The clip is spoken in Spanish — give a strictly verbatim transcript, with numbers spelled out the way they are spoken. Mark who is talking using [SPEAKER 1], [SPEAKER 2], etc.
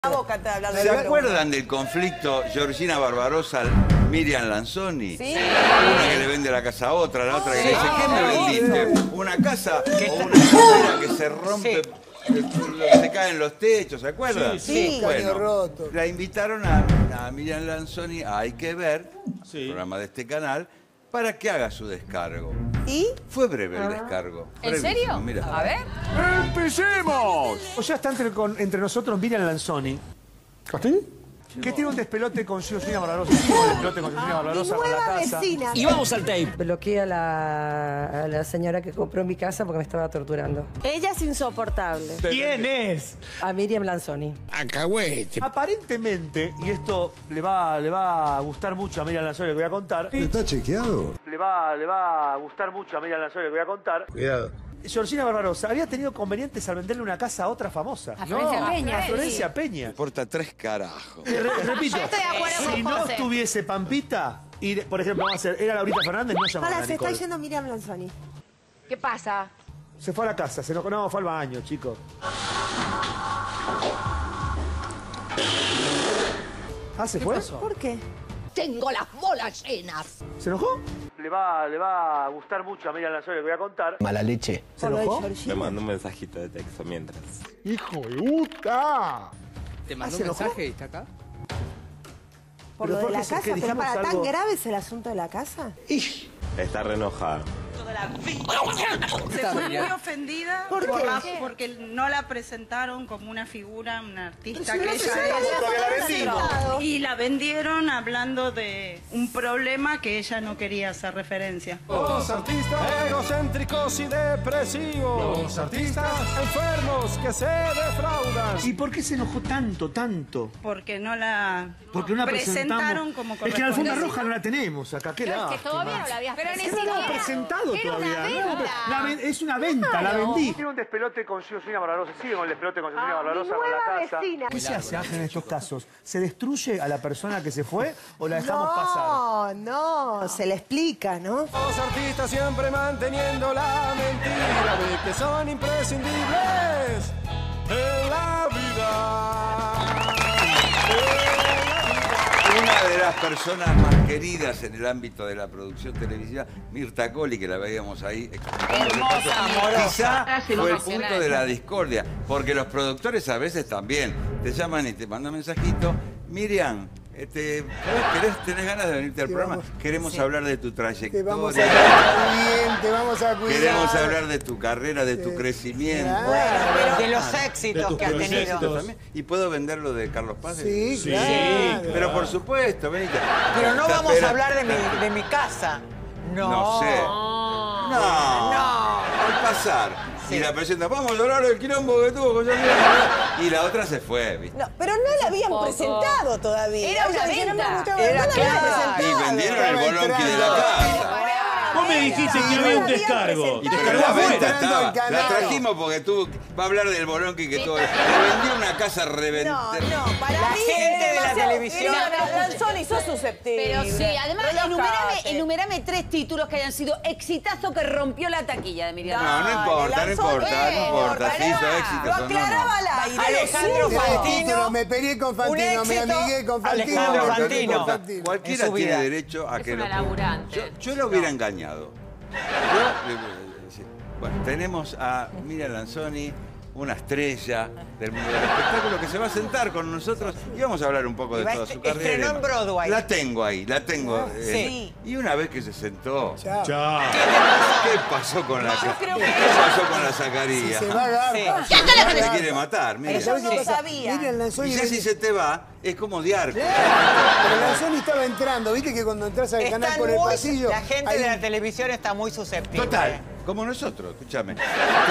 [SPEAKER 1] Boca está hablando
[SPEAKER 2] ¿Se
[SPEAKER 1] de
[SPEAKER 2] acuerdan del conflicto Georgina Barbarosa-Miriam Lanzoni? Sí. Una que le vende la casa a otra, la otra que le dice, ¿qué me vendiste? ¿Una casa o una escalera que se rompe, sí, se caen los techos? ¿Se acuerdan?
[SPEAKER 1] Sí, sí.
[SPEAKER 2] Bueno,
[SPEAKER 3] roto.
[SPEAKER 2] la invitaron a, a Miriam Lanzoni a Hay que Ver,
[SPEAKER 4] sí, programa
[SPEAKER 2] de este canal, para que haga su descargo.
[SPEAKER 1] ¿Y?
[SPEAKER 2] Fue breve el descargo.
[SPEAKER 5] ¿En serio?
[SPEAKER 2] Mira.
[SPEAKER 5] A ver.
[SPEAKER 4] ¡Empecemos! O sea, está entre, con, entre nosotros Miriam Lanzoni.
[SPEAKER 3] ¿Así?
[SPEAKER 4] Que tiene un despelote con Georgina Barbarosa. Sí, un despelote con Georgina Barbarosa con la casa.
[SPEAKER 1] Vecina.
[SPEAKER 6] Y vamos al tape.
[SPEAKER 7] Bloqueé a la, a la señora que compró mi casa porque me estaba torturando.
[SPEAKER 1] Ella es insoportable.
[SPEAKER 4] ¿Quién es?
[SPEAKER 7] A Miriam Lanzoni.
[SPEAKER 3] Acahuete.
[SPEAKER 4] Aparentemente, y esto le va, le va a gustar mucho a Miriam Lanzoni lo que voy a contar.
[SPEAKER 3] ¿Está chequeado?
[SPEAKER 4] Le va, le va a gustar mucho a Miriam Lanzoni lo que voy a contar.
[SPEAKER 3] Cuidado.
[SPEAKER 4] Georgina Barbarosa había tenido convenientes al venderle una casa a otra famosa.
[SPEAKER 5] A Florencia Peña,
[SPEAKER 4] A
[SPEAKER 5] sí.
[SPEAKER 4] Florencia Peña.
[SPEAKER 2] Importa tres carajos.
[SPEAKER 4] Eh, re- repito,
[SPEAKER 5] Yo estoy de acuerdo
[SPEAKER 4] si
[SPEAKER 5] con
[SPEAKER 4] no
[SPEAKER 5] José.
[SPEAKER 4] estuviese Pampita, y de- por ejemplo, vamos a hacer, era Laurita Fernández, no llamaba
[SPEAKER 1] Ahora
[SPEAKER 4] a
[SPEAKER 1] se está
[SPEAKER 4] Nicole.
[SPEAKER 1] yendo Miriam Lanzoni.
[SPEAKER 5] ¿Qué pasa?
[SPEAKER 4] Se fue a la casa, se enojó, no, fue al baño, chicos. Ah, ¿se fue?
[SPEAKER 1] ¿Por qué?
[SPEAKER 6] Tengo las bolas llenas.
[SPEAKER 4] ¿Se enojó? Le va, le va a gustar mucho a Miriam Lanzoni lo que voy a contar.
[SPEAKER 3] Mala leche.
[SPEAKER 4] ¿Se
[SPEAKER 1] Por lo de
[SPEAKER 4] enojó?
[SPEAKER 1] Georgina.
[SPEAKER 8] Me mandó un mensajito de texto mientras.
[SPEAKER 3] ¡Hijo de puta!
[SPEAKER 6] ¿Te
[SPEAKER 4] ¿Ah,
[SPEAKER 6] mandó
[SPEAKER 4] se
[SPEAKER 6] un
[SPEAKER 4] enojó?
[SPEAKER 6] mensaje y está acá?
[SPEAKER 1] Por
[SPEAKER 4] ¿Pero
[SPEAKER 1] lo de
[SPEAKER 4] por qué
[SPEAKER 1] la
[SPEAKER 4] se-
[SPEAKER 1] casa,
[SPEAKER 4] qué,
[SPEAKER 1] pero
[SPEAKER 4] dijimos
[SPEAKER 1] para
[SPEAKER 4] algo?
[SPEAKER 1] tan grave es el asunto de la casa.
[SPEAKER 8] Está re enojada.
[SPEAKER 9] Se fue muy ofendida
[SPEAKER 1] ¿Por
[SPEAKER 9] por
[SPEAKER 1] qué?
[SPEAKER 9] la- porque no la presentaron como una figura, una artista que ella es. Y la vendieron hablando de un problema que ella no quería hacer referencia.
[SPEAKER 4] Los artistas egocéntricos y depresivos. Los artistas enfermos que se defraudan. ¿Y por qué se enojó tanto, tanto?
[SPEAKER 9] Porque no la
[SPEAKER 4] Porque no la
[SPEAKER 9] presentaron
[SPEAKER 4] presentamos.
[SPEAKER 9] como
[SPEAKER 4] Es que la alfombra
[SPEAKER 9] corresponde.
[SPEAKER 4] roja no la tenemos acá. ¿Qué
[SPEAKER 5] Pero es que
[SPEAKER 4] lástima.
[SPEAKER 5] todavía no la habías
[SPEAKER 6] Pero ni
[SPEAKER 4] Es que no la hemos
[SPEAKER 6] siquiera.
[SPEAKER 4] presentado
[SPEAKER 5] Era
[SPEAKER 4] todavía.
[SPEAKER 5] una
[SPEAKER 4] ¿no?
[SPEAKER 5] venta.
[SPEAKER 4] La ven- es una venta, la
[SPEAKER 5] Claro.
[SPEAKER 4] vendí. Tiene un despelote con Georgina Barbarosa. Sigue con el despelote con Georgina Barbarosa con la casa.
[SPEAKER 1] vecina.
[SPEAKER 4] ¿Qué se hace, Ángel, en estos casos? ¿Se destruye a la persona que se fue o la dejamos pasar?
[SPEAKER 1] No, no, se le explica, ¿no?
[SPEAKER 4] Los artistas siempre manteniendo la mentira de que son imprescindibles en la vida.
[SPEAKER 2] Una de las personas más queridas en el ámbito de la producción televisiva, Mirta Coli, que la veíamos ahí explicando
[SPEAKER 5] Hermosa,
[SPEAKER 2] qué pasó,
[SPEAKER 5] amorosa.
[SPEAKER 2] quizá
[SPEAKER 5] Ah, sí,
[SPEAKER 2] fue el
[SPEAKER 5] emocionante.
[SPEAKER 2] punto de la discordia, porque los productores a veces también te llaman y te mandan mensajito, Miriam, este, ¿querés, ¿tenés ganas de venirte al
[SPEAKER 3] Te
[SPEAKER 2] programa?
[SPEAKER 3] vamos-
[SPEAKER 2] Queremos hablar de tu
[SPEAKER 3] Te vamos a
[SPEAKER 2] trayectoria,
[SPEAKER 3] tratar bien, te vamos a cuidar.
[SPEAKER 2] queremos hablar de tu carrera, de tu crecimiento.
[SPEAKER 3] Claro.
[SPEAKER 1] De los éxitos que ha tenido.
[SPEAKER 2] También. ¿Y puedo venderlo de Carlos Paz?
[SPEAKER 3] Sí, claro.
[SPEAKER 2] Pero por supuesto, venite.
[SPEAKER 1] Pero no
[SPEAKER 2] Está
[SPEAKER 1] vamos
[SPEAKER 2] espera-
[SPEAKER 1] a hablar de mi, de mi casa. No.
[SPEAKER 2] No sé. No.
[SPEAKER 1] No.
[SPEAKER 2] Al pasar. Y la presenta, vamos a hablar del quilombo que tuvo con Georgina. Y la otra se fue, ¿viste?
[SPEAKER 1] No, pero no la habían
[SPEAKER 5] poco.
[SPEAKER 1] presentado todavía.
[SPEAKER 5] Era una
[SPEAKER 1] Ellos dijeron,
[SPEAKER 5] venta.
[SPEAKER 1] no, mucho-
[SPEAKER 7] Era
[SPEAKER 1] no la habían
[SPEAKER 7] claro.
[SPEAKER 1] presentado.
[SPEAKER 2] Y vendieron el
[SPEAKER 3] Estaba
[SPEAKER 2] bolonqui de la
[SPEAKER 3] entrando.
[SPEAKER 2] casa.
[SPEAKER 4] Vos me dijiste que había un descargo.
[SPEAKER 2] Y
[SPEAKER 3] Pero
[SPEAKER 2] pero
[SPEAKER 3] la
[SPEAKER 2] la
[SPEAKER 3] fue
[SPEAKER 2] venta
[SPEAKER 3] entrando
[SPEAKER 2] estaba.
[SPEAKER 3] al canal.
[SPEAKER 2] La trajimos porque tú va a hablar del bolonqui que todo. Le vendió una casa
[SPEAKER 1] No,
[SPEAKER 2] reventada.
[SPEAKER 1] no, para
[SPEAKER 7] La
[SPEAKER 1] mí
[SPEAKER 7] gente de la
[SPEAKER 1] demasiado-
[SPEAKER 7] televisión.
[SPEAKER 1] Mira, Lanzoni, sos susceptible.
[SPEAKER 5] Pero sí, además,
[SPEAKER 1] Relajate.
[SPEAKER 5] enumerame, enumerame tres títulos que hayan sido exitazo que rompió la taquilla de Miriam.
[SPEAKER 2] No, no
[SPEAKER 1] Dale,
[SPEAKER 2] importa, no
[SPEAKER 1] Lanzoni,
[SPEAKER 2] importa, no importa. Si hizo
[SPEAKER 1] pará.
[SPEAKER 2] éxito
[SPEAKER 1] Lo
[SPEAKER 2] o no,
[SPEAKER 1] aclaraba al
[SPEAKER 2] no.
[SPEAKER 1] aire.
[SPEAKER 7] Alejandro
[SPEAKER 1] Sí.
[SPEAKER 3] Tiene
[SPEAKER 7] Fantino.
[SPEAKER 3] título, me peleé con Fantino, me
[SPEAKER 1] éxito,
[SPEAKER 3] amigué con Fantino.
[SPEAKER 7] Alejandro
[SPEAKER 2] No importa, no
[SPEAKER 7] Fantino.
[SPEAKER 2] importa. Cualquiera
[SPEAKER 7] En su
[SPEAKER 2] tiene
[SPEAKER 7] vida.
[SPEAKER 2] derecho a
[SPEAKER 5] Es
[SPEAKER 2] que
[SPEAKER 5] una
[SPEAKER 2] lo...
[SPEAKER 5] laburante.
[SPEAKER 2] Yo, yo lo hubiera engañado. Yo le- sí. Bueno, tenemos a Miriam Lanzoni, una estrella del mundo del espectáculo, que se va a sentar con nosotros y vamos a hablar un poco de
[SPEAKER 7] Y va a
[SPEAKER 2] toda su
[SPEAKER 7] est-
[SPEAKER 2] carrera.
[SPEAKER 7] estrenó en Broadway.
[SPEAKER 2] La tengo ahí, la tengo. eh,
[SPEAKER 7] Sí.
[SPEAKER 2] Y una vez que se sentó,
[SPEAKER 3] Chao.
[SPEAKER 4] Chao.
[SPEAKER 2] ¿qué pasó con la
[SPEAKER 1] yo creo que-
[SPEAKER 2] ¿Qué pasó con la Zacarías?
[SPEAKER 3] Se va a garpa.
[SPEAKER 7] Sí.
[SPEAKER 2] Se quiere matar, mira.
[SPEAKER 3] Pero ¿sabes
[SPEAKER 1] Yo
[SPEAKER 3] qué
[SPEAKER 1] no
[SPEAKER 3] pasa?
[SPEAKER 1] sabía.
[SPEAKER 3] Miriam Lanzoni
[SPEAKER 2] Y ya si se te va, es como de arco.
[SPEAKER 3] Pero Lanzoni estaba entrando, viste que cuando entras al canal
[SPEAKER 7] Están
[SPEAKER 3] por el
[SPEAKER 7] muy-
[SPEAKER 3] pasillo.
[SPEAKER 7] La gente
[SPEAKER 3] hay
[SPEAKER 7] de
[SPEAKER 3] un-
[SPEAKER 7] la televisión está muy susceptible.
[SPEAKER 2] Total, como nosotros, escúchame.